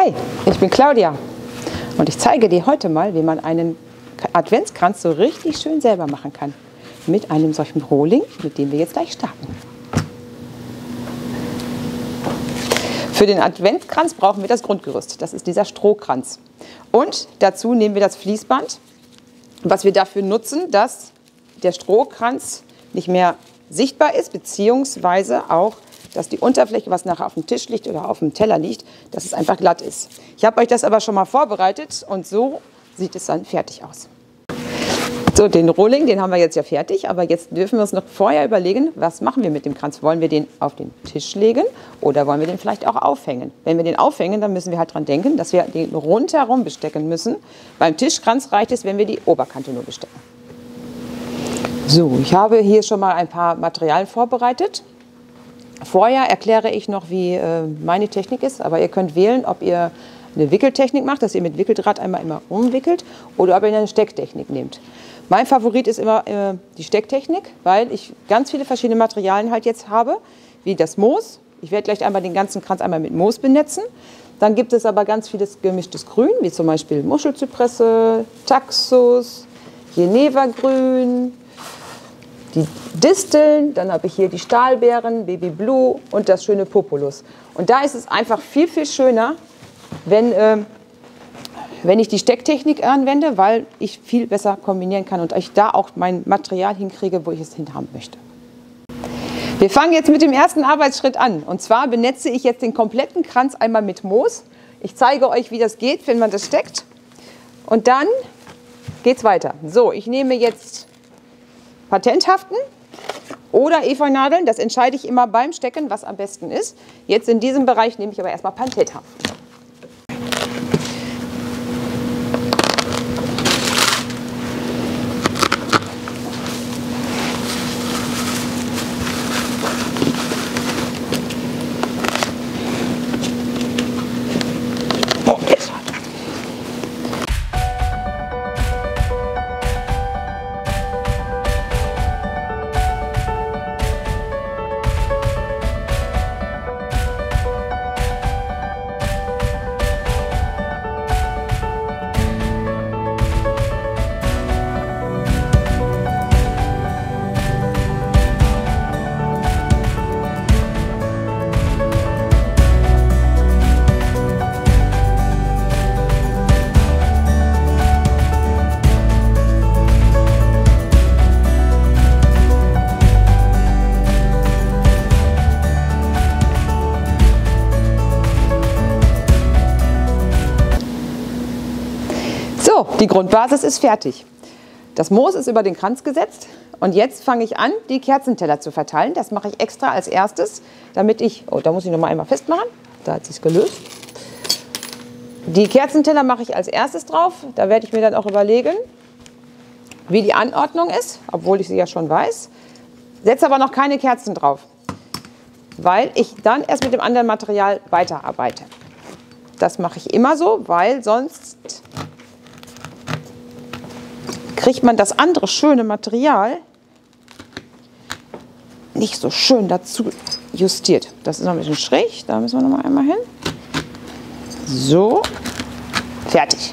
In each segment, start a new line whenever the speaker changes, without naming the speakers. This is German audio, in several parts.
Hi, ich bin Claudia und ich zeige dir heute mal, wie man einen Adventskranz so richtig schön selber machen kann. Mit einem solchen Rohling, mit dem wir jetzt gleich starten. Für den Adventskranz brauchen wir das Grundgerüst. Das ist dieser Strohkranz. Und dazu nehmen wir das Fließband, was wir dafür nutzen, dass der Strohkranz nicht mehr sichtbar ist, beziehungsweise auch, dass die Unterfläche, was nachher auf dem Tisch liegt oder auf dem Teller liegt, dass es einfach glatt ist. Ich habe euch das aber schon mal vorbereitet und so sieht es dann fertig aus. So, den Rohling, den haben wir jetzt ja fertig, aber jetzt dürfen wir uns noch vorher überlegen, was machen wir mit dem Kranz? Wollen wir den auf den Tisch legen oder wollen wir den vielleicht auch aufhängen? Wenn wir den aufhängen, dann müssen wir halt dran denken, dass wir den rundherum bestecken müssen. Beim Tischkranz reicht es, wenn wir die Oberkante nur bestecken. So, ich habe hier schon mal ein paar Materialien vorbereitet. Vorher erkläre ich noch, wie meine Technik ist, aber ihr könnt wählen, ob ihr eine Wickeltechnik macht, dass ihr mit Wickeldraht immer umwickelt oder ob ihr eine Stecktechnik nehmt. Mein Favorit ist immer die Stecktechnik, weil ich ganz viele verschiedene Materialien halt jetzt habe, wie das Moos. Ich werde gleich einmal den ganzen Kranz einmal mit Moos benetzen. Dann gibt es aber ganz vieles gemischtes Grün, wie zum Beispiel Muschelzypresse, Taxus, Genevergrün, die Disteln, dann habe ich hier die Stahlbeeren, Baby Blue und das schöne Populus. Und da ist es einfach viel, viel schöner, wenn ich die Stecktechnik anwende, weil ich viel besser kombinieren kann und ich da auch mein Material hinkriege, wo ich es hinhaben möchte. Wir fangen jetzt mit dem ersten Arbeitsschritt an. Und zwar benetze ich jetzt den kompletten Kranz einmal mit Moos. Ich zeige euch, wie das geht, wenn man das steckt. Und dann geht es weiter. So, ich nehme jetzt Patenthaften oder Efeunadeln. Das entscheide ich immer beim Stecken, was am besten ist. Jetzt in diesem Bereich nehme ich aber erstmal Patenthaften. So, die Grundbasis ist fertig. Das Moos ist über den Kranz gesetzt und jetzt fange ich an, die Kerzenteller zu verteilen. Das mache ich extra als erstes, damit ich, oh, da muss ich noch mal einmal festmachen, da hat es sich gelöst. Die Kerzenteller mache ich als erstes drauf, da werde ich mir dann auch überlegen, wie die Anordnung ist, obwohl ich sie ja schon weiß. Setze aber noch keine Kerzen drauf, weil ich dann erst mit dem anderen Material weiterarbeite. Das mache ich immer so, weil sonst kriegt man das andere schöne Material nicht so schön dazu justiert. Das ist noch ein bisschen schräg, da müssen wir noch mal einmal hin. So, fertig.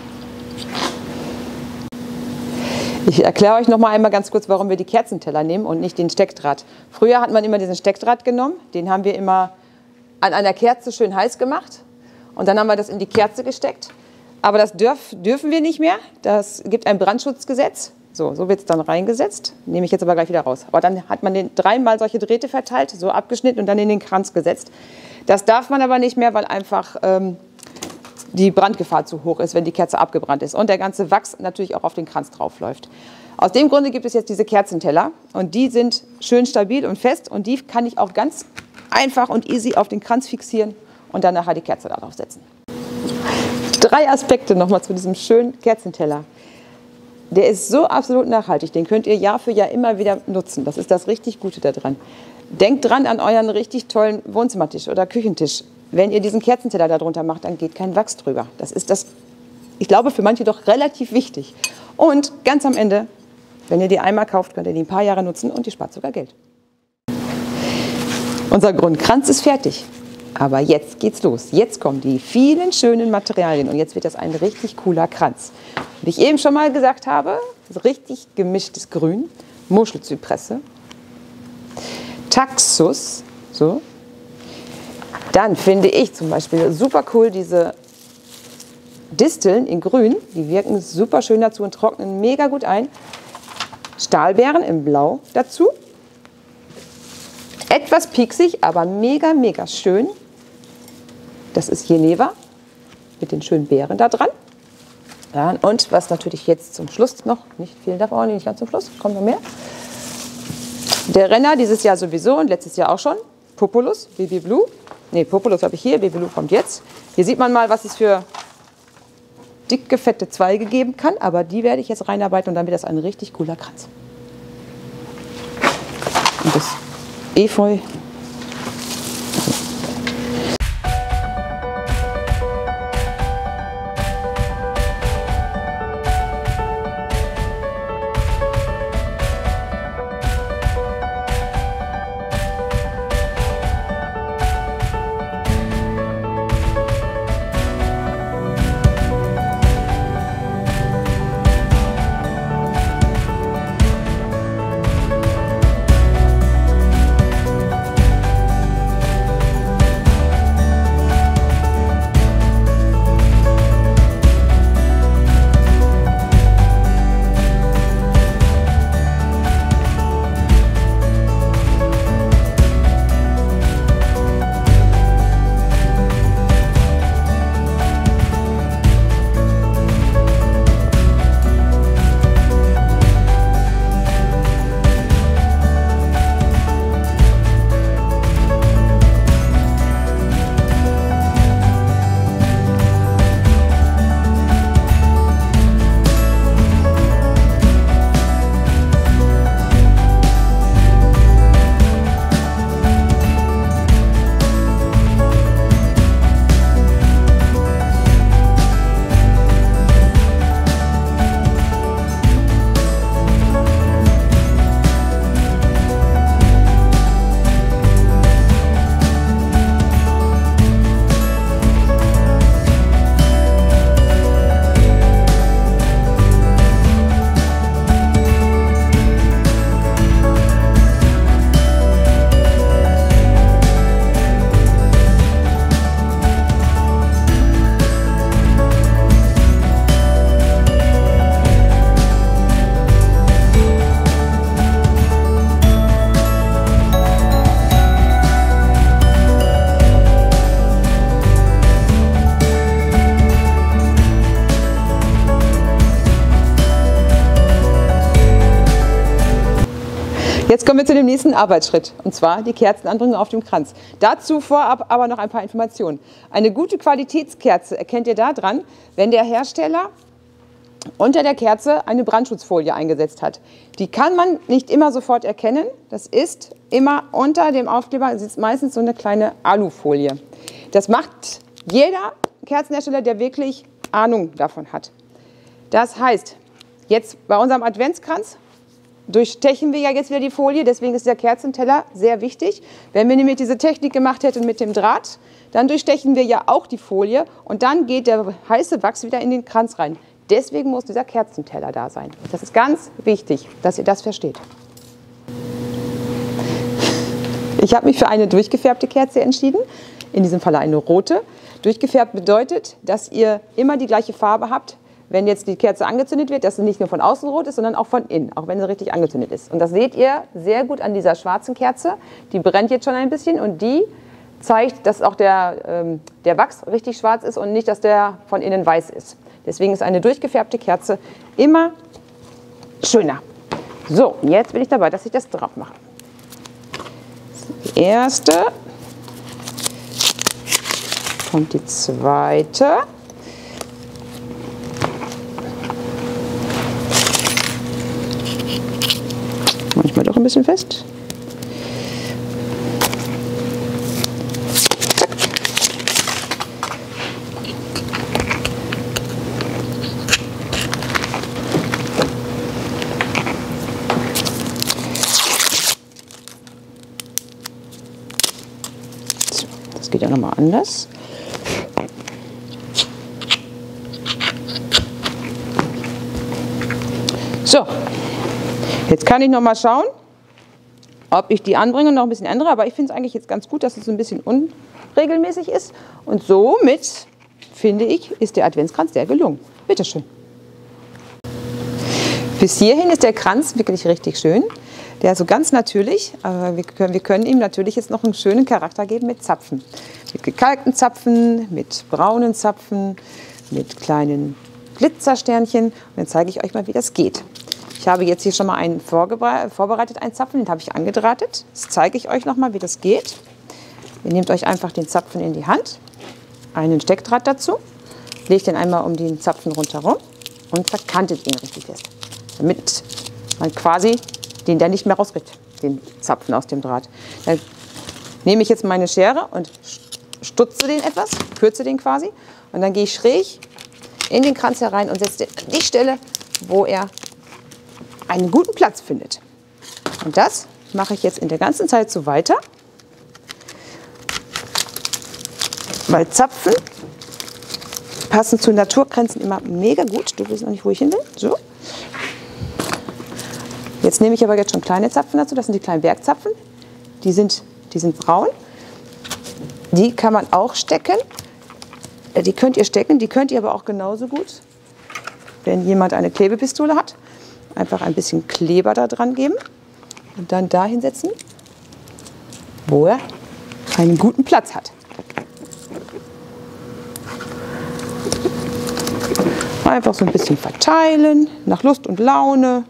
Ich erkläre euch noch mal einmal ganz kurz, warum wir die Kerzenteller nehmen und nicht den Steckdraht. Früher hat man immer diesen Steckdraht genommen, den haben wir immer an einer Kerze schön heiß gemacht und dann haben wir das in die Kerze gesteckt. Aber das dürfen wir nicht mehr. Das gibt ein Brandschutzgesetz. So wird es dann reingesetzt. Nehme ich jetzt aber gleich wieder raus. Aber dann hat man den dreimal solche Drähte verteilt, so abgeschnitten und dann in den Kranz gesetzt. Das darf man aber nicht mehr, weil einfach die Brandgefahr zu hoch ist, wenn die Kerze abgebrannt ist. Und der ganze Wachs natürlich auch auf den Kranz drauf läuft. Aus dem Grunde gibt es jetzt diese Kerzenteller. Und die sind schön stabil und fest. Und die kann ich auch ganz einfach und easy auf den Kranz fixieren und dann nachher die Kerze darauf setzen. 3 Aspekte nochmal zu diesem schönen Kerzenteller. Der ist so absolut nachhaltig, den könnt ihr Jahr für Jahr immer wieder nutzen. Das ist das richtig Gute daran. Denkt dran an euren richtig tollen Wohnzimmertisch oder Küchentisch. Wenn ihr diesen Kerzenteller darunter macht, dann geht kein Wachs drüber. Das ist das, ich glaube, für manche doch relativ wichtig. Und ganz am Ende, wenn ihr die einmal kauft, könnt ihr die ein paar Jahre nutzen und ihr spart sogar Geld. Unser Grundkranz ist fertig. Aber jetzt geht's los. Jetzt kommen die vielen schönen Materialien und jetzt wird das ein richtig cooler Kranz. Wie ich eben schon mal gesagt habe, richtig gemischtes Grün, Muschelzypresse, Taxus, so. Dann finde ich zum Beispiel super cool diese Disteln in Grün, die wirken super schön dazu und trocknen mega gut ein. Stahlbeeren in Blau dazu. Etwas pieksig, aber mega, mega schön. Das ist Geneva mit den schönen Beeren da dran. Ja, und was natürlich jetzt zum Schluss noch, nicht fehlen darf auch nicht ganz zum Schluss, kommt noch mehr. Der Renner dieses Jahr sowieso und letztes Jahr auch schon. Populus, Baby Blue. Ne, Populus habe ich hier, Baby Blue kommt jetzt. Hier sieht man mal, was es für dicke, fette Zweige geben kann, aber die werde ich jetzt reinarbeiten und dann wird das ein richtig cooler Kranz. Und das Efeu. Jetzt kommen wir zu dem nächsten Arbeitsschritt, und zwar die Kerzenanbringung auf dem Kranz. Dazu vorab aber noch ein paar Informationen. Eine gute Qualitätskerze erkennt ihr daran, wenn der Hersteller unter der Kerze eine Brandschutzfolie eingesetzt hat. Die kann man nicht immer sofort erkennen. Das ist immer unter dem Aufkleber, sitzt meistens so eine kleine Alufolie. Das macht jeder Kerzenhersteller, der wirklich Ahnung davon hat. Das heißt, jetzt bei unserem Adventskranz durchstechen wir ja jetzt wieder die Folie, deswegen ist der Kerzenteller sehr wichtig. Wenn wir nämlich diese Technik gemacht hätten mit dem Draht, dann durchstechen wir ja auch die Folie und dann geht der heiße Wachs wieder in den Kranz rein. Deswegen muss dieser Kerzenteller da sein. Das ist ganz wichtig, dass ihr das versteht. Ich habe mich für eine durchgefärbte Kerze entschieden, in diesem Falle eine rote. Durchgefärbt bedeutet, dass ihr immer die gleiche Farbe habt, wenn jetzt die Kerze angezündet wird, dass sie nicht nur von außen rot ist, sondern auch von innen, auch wenn sie richtig angezündet ist. Und das seht ihr sehr gut an dieser schwarzen Kerze. Die brennt jetzt schon ein bisschen und die zeigt, dass auch der Wachs richtig schwarz ist und nicht, dass der von innen weiß ist. Deswegen ist eine durchgefärbte Kerze immer schöner. So, jetzt bin ich dabei, dass ich das drauf mache. Die erste und die zweite. Manchmal doch ein bisschen fest. Zack. So, das geht wieder nochmal anders. So, jetzt kann ich noch mal schauen, ob ich die anbringe und noch ein bisschen ändere. Aber ich finde es eigentlich jetzt ganz gut, dass es so ein bisschen unregelmäßig ist. Und somit, finde ich, ist der Adventskranz sehr gelungen. Bitte schön. Bis hierhin ist der Kranz wirklich richtig schön. Der ist so ganz natürlich, aber wir können ihm natürlich jetzt noch einen schönen Charakter geben mit Zapfen. Mit gekalkten Zapfen, mit braunen Zapfen, mit kleinen Glitzersternchen. Und dann zeige ich euch mal, wie das geht. Ich habe jetzt hier schon mal einen vorbereitet, einen Zapfen, den habe ich angedrahtet. Das zeige ich euch noch mal, wie das geht. Ihr nehmt euch einfach den Zapfen in die Hand, einen Steckdraht dazu, legt den einmal um den Zapfen rundherum und verkantet ihn richtig fest, damit man quasi den da nicht mehr rauskriegt, den Zapfen aus dem Draht. Dann nehme ich jetzt meine Schere und stutze den etwas, kürze den quasi und dann gehe ich schräg in den Kranz herein und setze den an die Stelle, wo er einen guten Platz findet. Und das mache ich jetzt in der ganzen Zeit so weiter, weil Zapfen passen zu Naturkränzen immer mega gut. Du weißt noch nicht, wo ich hin will. So. Jetzt nehme ich aber jetzt schon kleine Zapfen dazu. Das sind die kleinen Bergzapfen. Die sind braun. Die kann man auch stecken. Die könnt ihr stecken. Die könnt ihr aber auch genauso gut, wenn jemand eine Klebepistole hat. Einfach ein bisschen Kleber da dran geben und dann da hinsetzen, wo er einen guten Platz hat. Einfach so ein bisschen verteilen, nach Lust und Laune.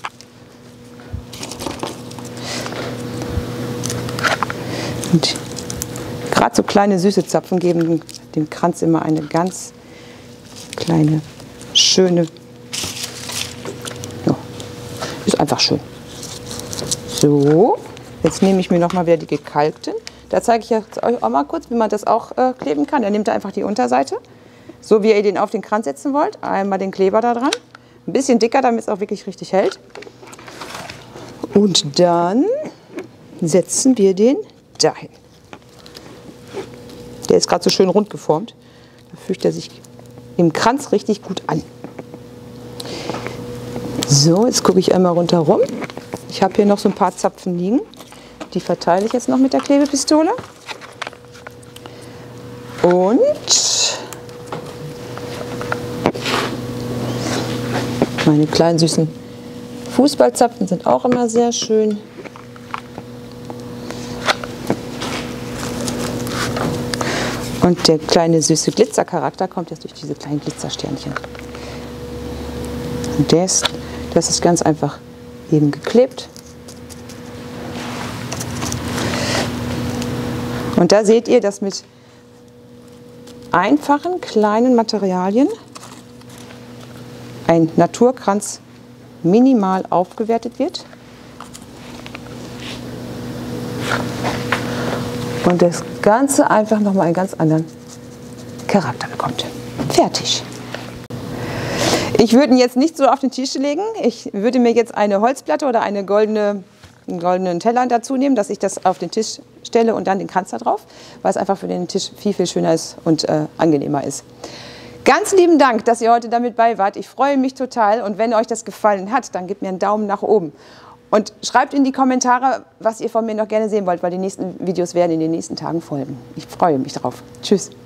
Und gerade so kleine süße Zapfen geben dem Kranz immer eine ganz kleine, schöne. Ja, ist einfach schön. So, jetzt nehme ich mir noch mal wieder die gekalkten. Da zeige ich euch auch mal kurz, wie man das auch kleben kann. Dann nehmt ihr einfach die Unterseite, so wie ihr den auf den Kranz setzen wollt. Einmal den Kleber da dran. Ein bisschen dicker, damit es auch wirklich richtig hält. Und dann setzen wir den dahin. Der ist gerade so schön rund geformt. Da fügt er sich im Kranz richtig gut an. So, jetzt gucke ich einmal rundherum. Ich habe hier noch so ein paar Zapfen liegen. Die verteile ich jetzt noch mit der Klebepistole. Und meine kleinen süßen Fußballzapfen sind auch immer sehr schön. Und der kleine süße Glitzercharakter kommt jetzt durch diese kleinen Glitzersternchen. Und das ist ganz einfach eben geklebt. Und da seht ihr, dass mit einfachen kleinen Materialien ein Naturkranz minimal aufgewertet wird. Und das Ganze einfach nochmal einen ganz anderen Charakter bekommt. Fertig. Ich würde ihn jetzt nicht so auf den Tisch legen. Ich würde mir jetzt eine Holzplatte oder einen goldenen Teller dazu nehmen, dass ich das auf den Tisch stelle und dann den Kranz da drauf, weil es einfach für den Tisch viel, viel schöner ist und angenehmer ist. Ganz lieben Dank, dass ihr heute damit bei wart. Ich freue mich total und wenn euch das gefallen hat, dann gebt mir einen Daumen nach oben. Und schreibt in die Kommentare, was ihr von mir noch gerne sehen wollt, weil die nächsten Videos werden in den nächsten Tagen folgen. Ich freue mich drauf. Tschüss.